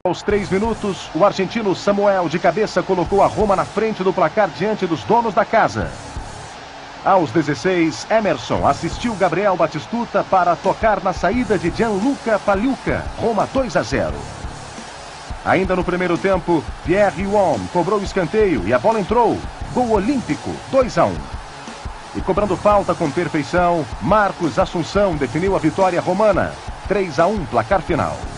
Aos 3 minutos, o argentino Samuel de cabeça colocou a Roma na frente do placar diante dos donos da casa. Aos 16, Emerson assistiu Gabriel Batistuta para tocar na saída de Gianluca Pagliuca. Roma 2-0. Ainda no primeiro tempo, Pierre Huon cobrou o escanteio e a bola entrou. Gol olímpico, 2-1. E cobrando falta com perfeição, Marcos Assunção definiu a vitória romana. 3-1, placar final.